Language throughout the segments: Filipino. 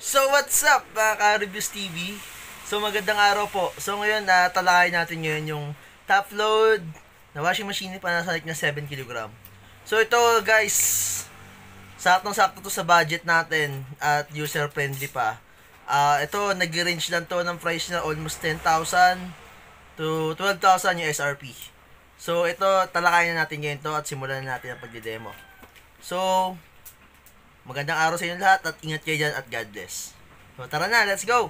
So what's up mga ka-Reviews TV? So magandang araw po. So ngayon talakayin natin ngayon yung top load na washing machine Panasonic na 7 kg. So ito guys, saktong-sakto to sa budget natin at user friendly pa. Ito nag-range lang to ng price na almost 10,000 to 12,000 yung SRP. So ito talakayin natin ngayon to at simulan na natin ang pagde-demo. So magandang araw sa inyo lahat at ingat kayo dyan at God bless. So tara na, let's go!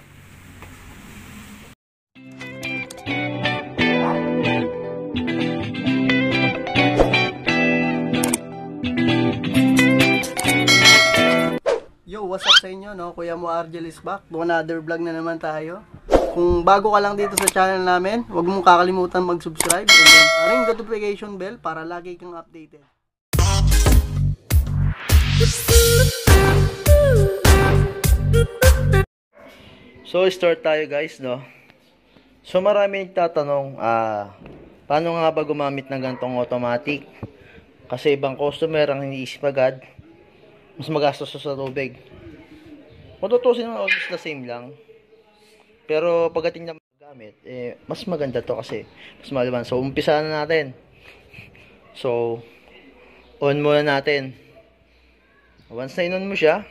Yo, what's up sa inyo, no? Kuya mo Argel is back. Do another vlog na naman tayo. Kung bago ka lang dito sa channel namin, huwag mong kakalimutan mag-subscribe and then ring the notification bell para lagi kang updated. So start tayo guys, no? So marami nagtatanong, paano nga ba gumamit ng gantong automatic? Kasi ibang customer ang iniisip agad, mas magastos sa tubig. Matutusin naman almost the same lang. Pero pagdating na gamit, mas maganda to kasi mas malaman. So umpisa na natin. So on muna natin. Once na in-on mo siya,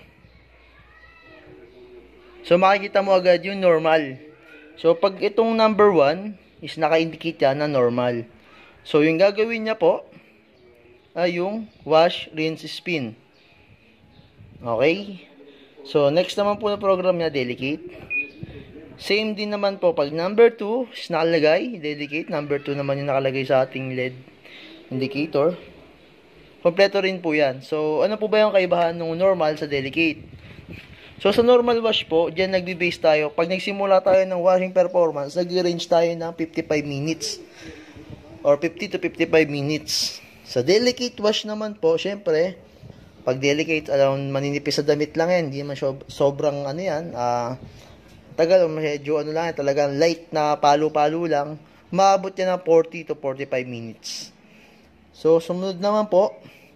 so makikita mo agad yung normal. So pag itong number 1 is naka-indicate yan na normal. So yung gagawin niya po ay yung wash, rinse, spin. Okay? So next naman po na program niya, delicate. Same din naman po pag number 2 is nakalagay, delicate. Number 2 naman yung nakalagay sa ating LED indicator. Kompleto rin po yan. So ano po ba yung kaibahan ng normal sa delicate? So sa normal wash po, diyan nagbe-base tayo. Pag nagsimula tayo ng washing performance, nag-range tayo ng 55 minutes or 50 to 55 minutes. Sa delicate wash naman po, syempre, pag delicate, maninipis sa damit lang yan. Hindi man sobrang ano yan. Tagal, medyo ano lang yan, talagang light na palo-palo lang. Maabot yan ng 40 to 45 minutes. So sumunod naman po,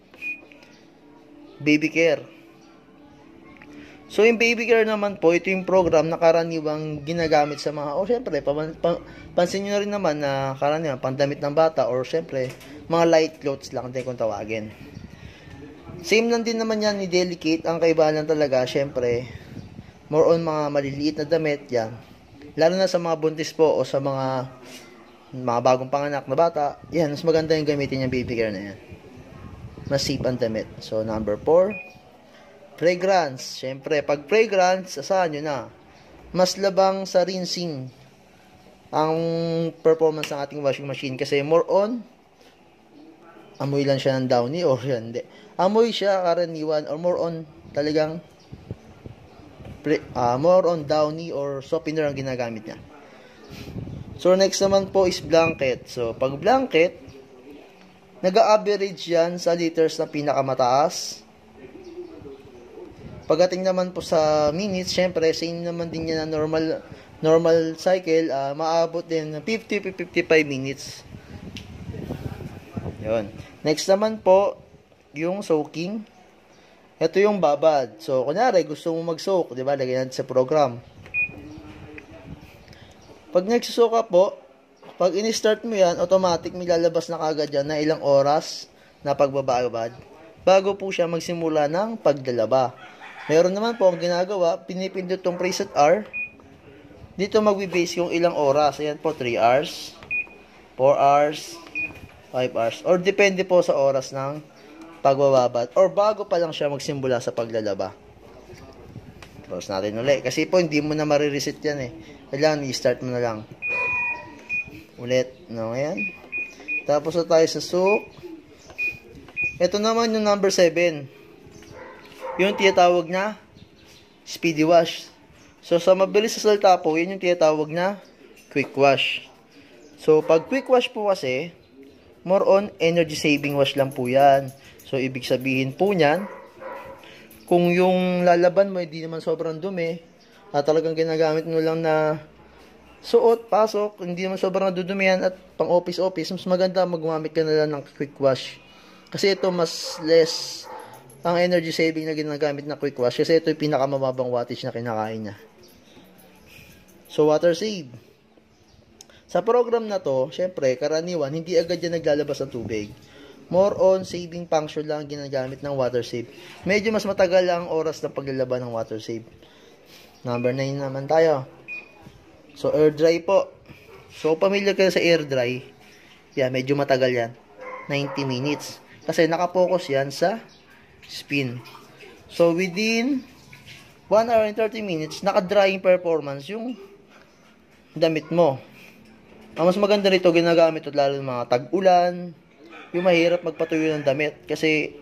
baby care. So, yung baby care naman po, ito yung program na karaniwang ginagamit sa mga, syempre, pansin nyo rin naman na karaniwang pandamit ng bata or syempre, mga light clothes lang din kung tawagin. Same lang din naman yan ni delicate. Ang kaibahan lang talaga, syempre, more on mga maliliit na damit, yan. Lalo na sa mga buntis po o sa mga bagong panganak na bata, yan, mas maganda yung gamitin yung baby care na yan. Mas safe ang damit. So, number 4. Fragrance. Siyempre, pag fragrance, asahan nyo na. Mas labang sa rinsing ang performance ng ating washing machine. Kasi more on, amoy lang siya ng downy or yan, hindi. Amoy siya karaniwan or more on talagang more on downy or softener ang ginagamit niya. So, next naman po is blanket. So, pag blanket, nag-average yan sa liters na pinakamataas. Pagdating naman po sa minutes, syempre, same naman din yan na normal cycle, maabot din ng 50 to 55 minutes. Yun. Next naman po, yung soaking. Ito yung babad. So, kunyari, gusto mo mag-soak, di ba? Lagyan natin sa program. Pag nagsusoak ka po, pag in-start mo yan, automatic may lalabas na kagad yan na ilang oras na pagbababad bago po siya magsimula ng paglalaba. Meron naman po ang ginagawa, pinipindot tong preset R. Dito magbe-base yung ilang oras. Ayan po, 3 hours, 4 hours, 5 hours. Or depende po sa oras ng pagbababad. Or bago pa lang siya magsimula sa paglalaba. Close natin ulit. Kasi po, hindi mo na marireset yan eh. Kailangan i-start mo na lang. Ulit. No, ayan. Tapos na tayo sa soak. Ito naman yung number 7. Yung tinatawag na speedy wash. So, sa mabilis sa salita po, yun yung tinatawag na quick wash. So, pag quick wash po kasi, more on energy saving wash lang po yan. So, ibig sabihin po niyan, kung yung lalaban mo, hindi naman sobrang dumi, at talagang ginagamit mo lang na suot, pasok, hindi naman sobrang nadudumihan at pang office, mas maganda magumamit ka na lang ng quick wash. Kasi ito mas less ang energy saving na ginagamit na quick wash kasi ito yung pinakamababang wattage na kinakain niya. So, water save. Sa program na to, syempre, karaniwan, hindi agad yan naglalabas ng tubig. More on saving function lang ginagamit ng water save. Medyo mas matagal ang oras ng paglalaban ng water save. Number 9 naman tayo. So, air dry po. So, pamilyar kayo sa air dry. Yeah, medyo matagal yan. 90 minutes. Kasi nakapokus yan sa spin. So, within 1 hour and 30 minutes, naka-drying performance yung damit mo. Ang mas maganda rito, ginagamit ito lalo ng mga tag-ulan, yung mahirap magpatuyo ng damit. Kasi,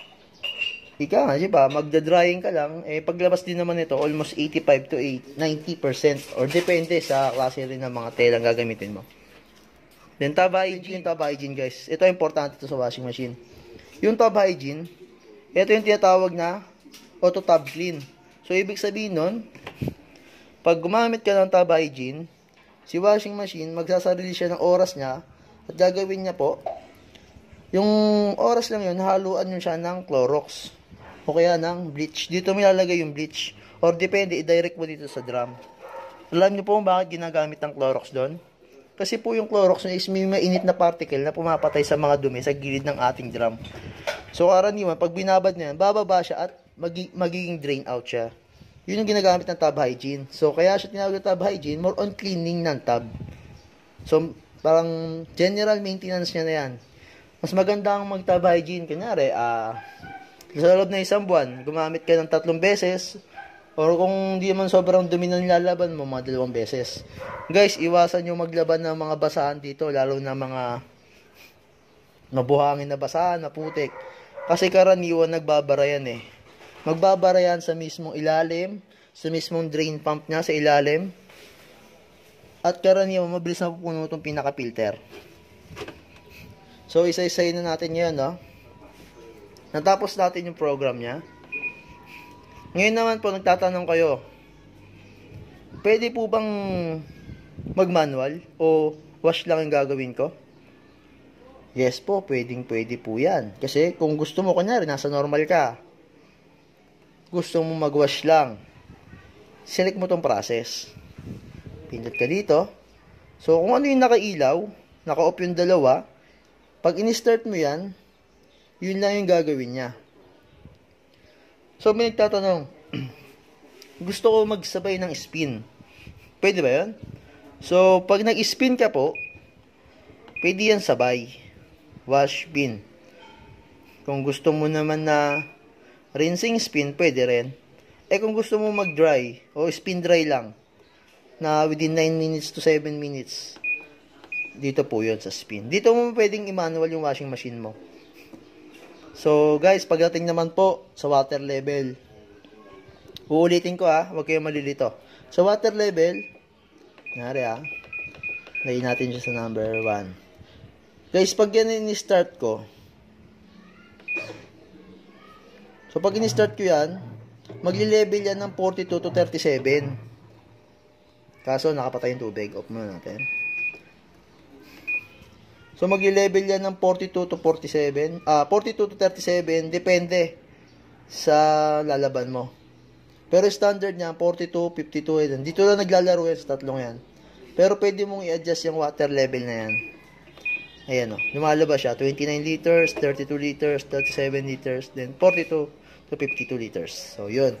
diba, magda-drying ka lang, paglabas din naman ito, almost 85 to 90%, or depende sa klase rin ng mga telang gagamitin mo. Then, tub hygiene, guys. Ito importante ito sa washing machine. Yung tub hygiene, ito yung tinatawag na auto tub clean. So, ibig sabihin nun, pag gumamit ka ng tub hygiene, si washing machine, magsasarili siya ng oras niya, at gagawin niya po, yung oras lang yun, haluan nyo siya ng Clorox, o kaya ng bleach. Dito mo ilalagay yung bleach, or depende, i-direct mo dito sa drum. Alam niyo po bakit ginagamit ng Clorox doon? Kasi po yung Clorox is may mainit na particle na pumapatay sa mga dumi sa gilid ng ating drum. So, karaniwan, pag binabad niya, bababa siya at magiging drain out siya. Yun yung ginagamit ng tub hygiene. So, kaya siya tinawag na tub hygiene, more on cleaning ng tub. So, parang general maintenance niya na yan. Mas maganda ang mag-tub hygiene. Kunyari, sa loob na isang buwan, gumamit ka ng 3 beses, or kung hindi man sobrang dumi na nilalaban mo, mga 2 beses. Guys, iwasan nyo maglaban ng mga basahan dito, lalo na mga mabuhangin na basahan, na putik. Kasi karaniwan nagbabara yan eh. Magbabara yan sa mismong ilalim, sa mismong drain pump niya sa ilalim. At karaniwan, mabilis na pupuno itong pinaka-filter. So, isa-isayin na natin yan, no? Natapos natin yung program niya. Ngayon naman po, nagtatanong kayo, pwede po bang mag-manual o wash lang yung gagawin ko? Yes po, pwede po yan. Kasi kung gusto mo, kunyari, nasa normal ka, gusto mo mag-wash lang, select mo tong process. Pindot ka dito. So, kung ano yung nakailaw, naka-off yung dalawa, pag in-start mo yan, yun lang yung gagawin niya. So, may nagtatanong, gusto ko magsabay ng spin. Pwede ba yun? So, pag nag-spin ka po, pwede yan sabay. Wash, spin. Kung gusto mo naman na rinsing spin, pwede rin. Kung gusto mo mag-dry, o spin dry lang, na within 9 minutes to 7 minutes, dito po yun sa spin. Dito mo pwedeng i-manual yung washing machine mo. So, guys, pagdating naman po sa water level, uulitin ko huwag kayong malilito. Sa water level, nari lagay natin siya sa number 1. Guys, pag yan in-start ko, so pag in-start ko yan, magli-level yan ng 42 to 37. Kaso, nakapatay yung tubig. Off muna natin. So, magli-level yan ng 42 to 47. 42 to 37, depende sa lalaban mo. Pero standard niya, 42, 52, yan. Dito lang naglalaro yan sa tatlong yan. Pero pwede mong i-adjust yung water level na yan. Ayan lumalabas siya. 29 liters, 32 liters, 37 liters, then 42 to 52 liters. So, yun.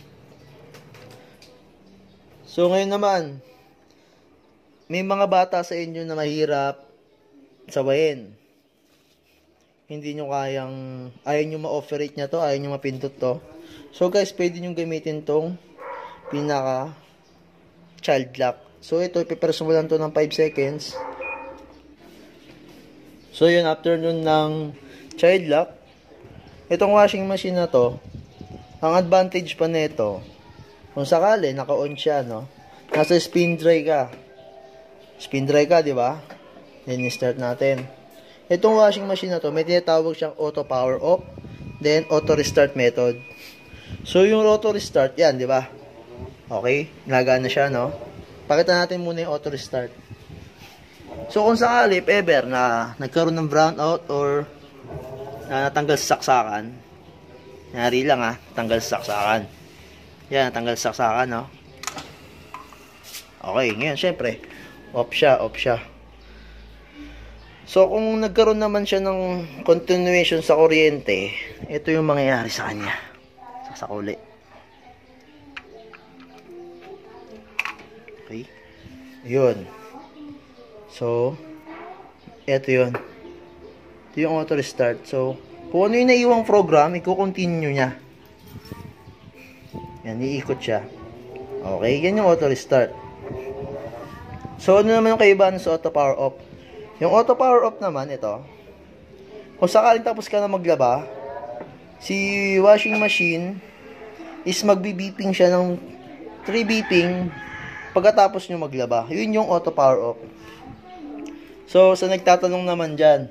So, ngayon naman, may mga bata sa inyo na mahirap sabayin. Hindi nyo ayaw nyo ma-operate nya to, ayaw nyo mapindot to. So guys, pwede nyo gamitin tong pinaka child lock. So ito, ipipress mo lang to ng 5 seconds. So yun, after nun ng child lock, itong washing machine na to, ang advantage pa nito, kung sakali, naka-on siya, no? Nasa spin dry ka. Spin dry ka, di ba? Then, start natin. Itong washing machine na to, may tinatawag siyang auto power off, then auto restart method. So, yung auto restart, yan, di ba? Okay, nagana siya, no? Pakita natin muna yung auto restart. So, kung sakali, if ever, na nagkaroon ng brownout or na natanggal sa saksakan, Nari lang ha, tanggal saksakan. Yan, tanggal saksakan, no? Okay, ngayon, syempre, off siya. So, kung nagkaroon naman siya ng continuation sa kuryente, ito yung mangyayari sa kanya. Sasakuli. Okay. Yun. So, ito yun. Ito yung auto restart. So, kung ano yung naiwang program, i-continue niya. Yan, iikot siya. Okay, yan yung auto restart. So, ano naman yung kaibahan sa auto power off? Yung auto power off naman, ito. Kung sakaling tapos ka na maglaba, si washing machine is magbi-beeping siya ng 3 beeping pagkatapos nyo maglaba. Yun yung auto power off. So, sa nagtatanong naman dyan,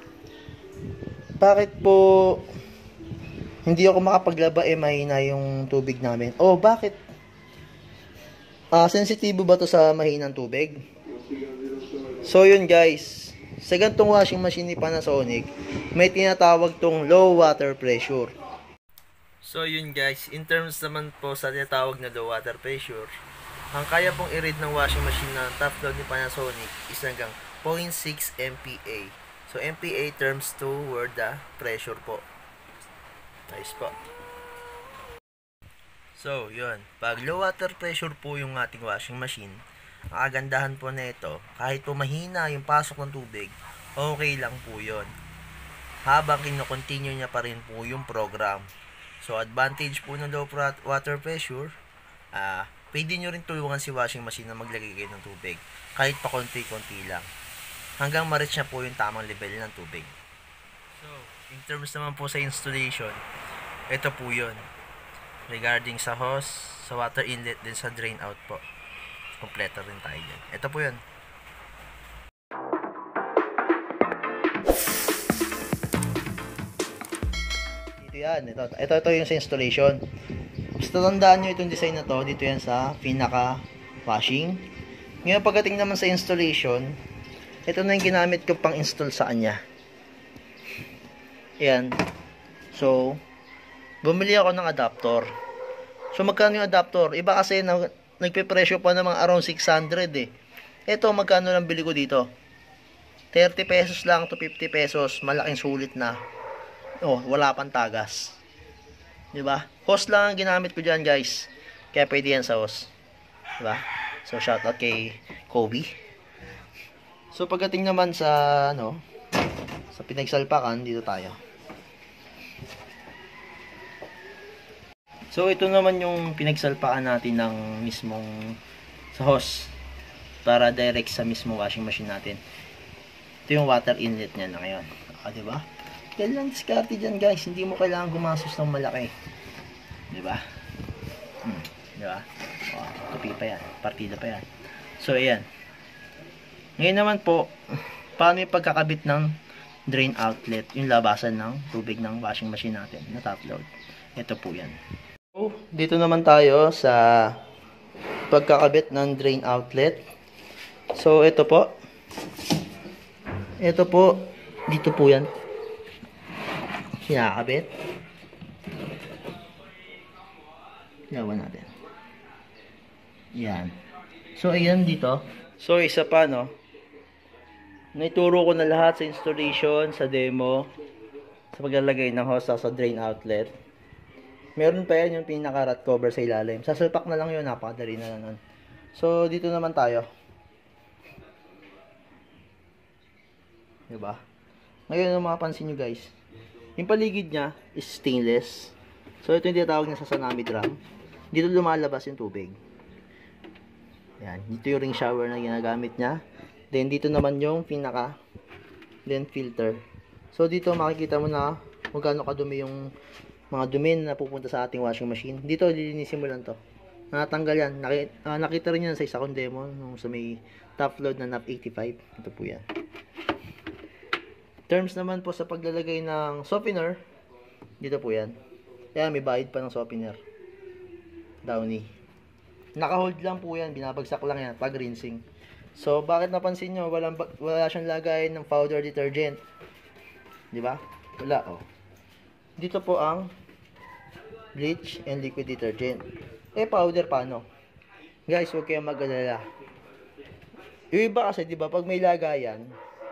bakit po hindi ako makapaglaba, mahina yung tubig namin? Oh, bakit? Sensitibo ba to sa mahinang tubig? So, yun guys. Sa gantong washing machine ni Panasonic, may tinatawag tong low water pressure. So, yun guys. In terms naman po sa tinatawag na low water pressure, ang kaya pong i-read ng washing machine ng top load ni Panasonic is hanggang 0.6 MPa. So, MPa terms to word pressure po. Nice po. So, yun. Pag low water pressure po yung ating washing machine, ang kagandahan po na ito, kahit po mahina yung pasok ng tubig, okay lang po yun. Habang kino-continue niya pa rin po yung program. So, advantage po ng low water pressure, pwede nyo rin tulungan si washing machine na maglagay kayo ng tubig. Kahit pa konti-konti lang. Hanggang ma-reach na po yung tamang level ng tubig. So, in terms naman po sa installation, ito po yun. Regarding sa hose, sa water inlet, din sa drain out po. Kompleto rin tayo dyan. Ito po yun. Dito yan. Ito yung sa installation. Basta tandaan nyo itong design na to. Dito yan sa pinaka washing. Ngayon pagdating naman sa installation, ito na yung ginamit ko pang install sa kanya. Ayan. So, bumili ako ng adapter. So, magkano yung adapter? Iba kasi nagpe-presyo pa ng mga around 600 eh. Ito, magkano lang bili ko dito? 30 pesos lang to 50 pesos. Malaking sulit na. Oh, wala pang tagas. Diba? Hose lang ang ginamit ko dyan, guys. Kaya pwede yan sa hose. Diba? So, shoutout kay Kobe. So, pagdating naman sa, sa pinagsalpakan, dito tayo. So, ito naman yung pinagsalpakan natin ng mismong sa hose para direct sa mismong washing machine natin. Ito yung water inlet niya na ngayon. Diba? Yan lang diskarte dyan, guys. Hindi mo kailangan gumastos ng malaki. Diba? Diba? Tupi pa yan. Partida pa yan. So, ayan. Ngayon naman po, paano yung pagkakabit ng drain outlet, yung labasan ng tubig ng washing machine natin na top load. Ito po yan. So, dito naman tayo sa pagkakabit ng drain outlet. So, ito po. Ito po. Dito po yan. Kinakabit. Gawa natin. Yan. So, ayan dito. So, isa pa, naituro ko na lahat sa installation, sa demo, sa paglalagay ng hose sa drain outlet. Meron pa yan yung pinaka-rat cover sa ilalim. Sasalpak na lang yun, napakadali na lang. So, dito naman tayo. Diba? Ngayon, yung mapapansin nyo guys, yung paligid niya is stainless. So, ito yung tinatawag niya sa Tsunami drum. Dito lumalabas yung tubig. Yan. Dito yung ring shower na ginagamit niya. Then, dito naman yung pinaka filter. So, dito makikita mo na kung gaano kadumi yung mga dumi na pupunta sa ating washing machine. Dito, lilinisin mo lang to. Natanggal yan. Nakita rin yan sa isa kong demo nung sa may top load na NAP 85. Ito po yan. Terms naman po sa paglalagay ng softener. Dito po yan. Yan, may bayad pa ng softener. Downy. Naka-hold lang po yan. Binabagsak lang yan pag rinsing. So, bakit napansin nyo? Wala siyang lagay ng powder detergent. Diba? Wala, oh. Dito po ang bleach, and liquid detergent. Powder paano? Guys, huwag kayong mag-alala. Yung iba kasi, di ba, pag may lagayan,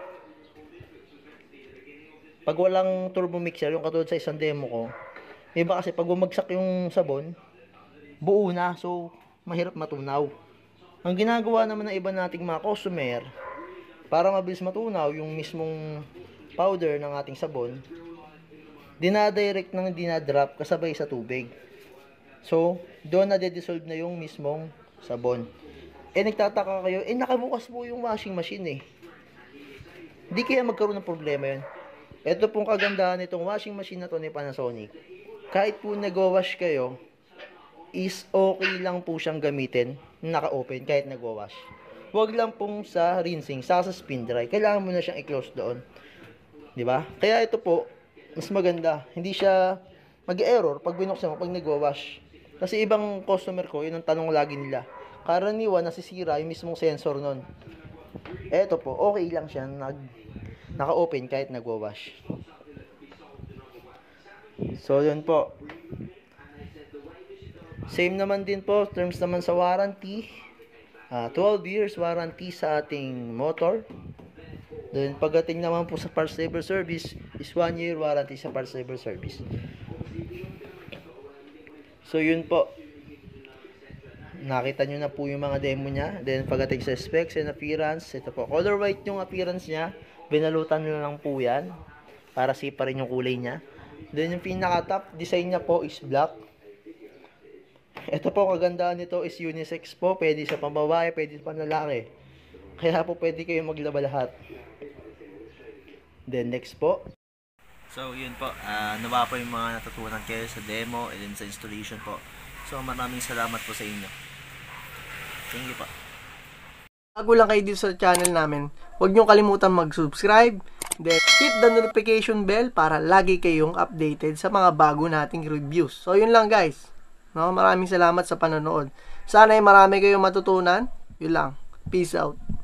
pag walang turbo mixer, yung katulad sa isang demo ko, iba kasi pag bumagsak yung sabon, buo na, so mahirap matunaw. Ang ginagawa naman ng iba nating mga customer, para mabilis matunaw yung mismong powder ng ating sabon, dinadirect ng dinadrop kasabay sa tubig. So, doon na de-dissolve na yung mismong sabon. Nagtataka kayo, nakabukas po yung washing machine eh. Hindi kaya magkaroon ng problema yun. Ito pong kagandahan nitong washing machine na to ni Panasonic. Kahit po nag-wash kayo, is okay lang po siyang gamitin, naka-open kahit nag-wash. Huwag lang pong sa rinsing, sa spin dry. Kailangan mo na siyang i-close doon. Di ba? Kaya ito po, mas maganda. Hindi siya mag-error pag binuksan mo, pag nag-wash. Kasi ibang customer ko, yun ang tanong lagi nila. Karaniwan, nasisira yung mismong sensor nun. Ito po, okay lang siya, naka-open kahit nag-wash. So, yun po. Same naman din po, terms naman sa warranty. 12 years warranty sa ating motor. Then, pagdating naman po sa parts labor service, is 1 year warranty sa parts labor service. So, yun po. Nakita nyo na po yung mga demo niya. Then, pagdating sa specs and appearance, ito po. Color white yung appearance niya. Binalutan nyo lang po yan. Para sipa rin yung kulay niya. Then, yung pinaka-top design niya po is black. Ito po, kagandahan nito is unisex po. Pwede sa pambabae, pwede sa panlalaki. Kaya po pwede kayo maglaba lahat. Then next po. So yun po, nawa po yung mga natutunan kayo sa demo and then sa installation po. So maraming salamat po sa inyo. Thank you po. Bago lang kayo dito sa channel namin, huwag nyo kalimutan mag-subscribe. Then hit the notification bell para lagi kayong updated sa mga bago nating reviews. So yun lang guys. No, maraming salamat sa panonood. Sana ay marami kayong matutunan. Yun lang. Peace out.